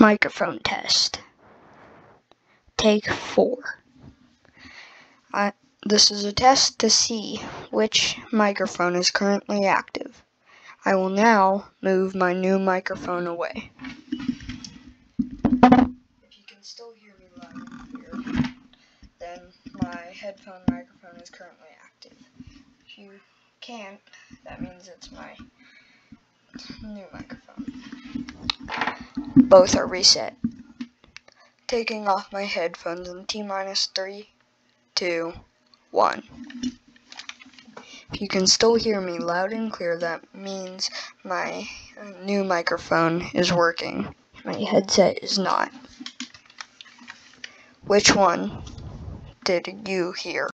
Microphone test. Take 4. This is a test to see which microphone is currently active. I will now move my new microphone away. If you can still hear me loud and clear, then my headphone microphone is currently active. If you can't, that means it's my new microphone. Both are reset. Taking off my headphones in T-3, 2, 1. If you can still hear me loud and clear, that means my new microphone is working. My headset is not. Which one did you hear?